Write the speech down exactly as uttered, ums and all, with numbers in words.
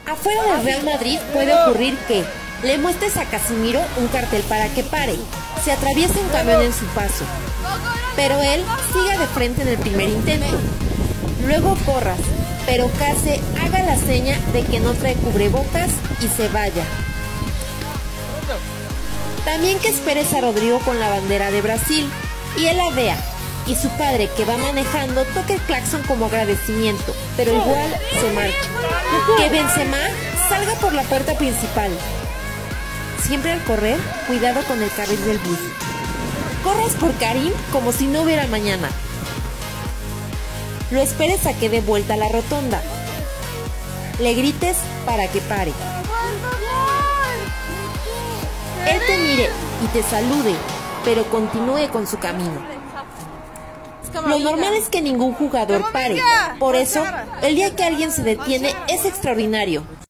Afuera del Real Madrid puede ocurrir que le muestres a Casimiro un cartel para que pare, se atraviesa un camión en su paso, pero él siga de frente en el primer intento. Luego corras, pero Case haga la seña de que no trae cubrebocas y se vaya. También que esperes a Rodrigo con la bandera de Brasil y él la vea, y su padre que va manejando toque el claxon como agradecimiento, pero igual se marcha. Que Benzema salga por la puerta principal. Siempre al correr, cuidado con el carril del bus. Corras por Karim como si no hubiera mañana. Lo esperes a que dé vuelta a la rotonda. Le grites para que pare. Él te mire y te salude, pero continúe con su camino. Lo normal es que ningún jugador pare. Por eso, el día que alguien se detiene es extraordinario.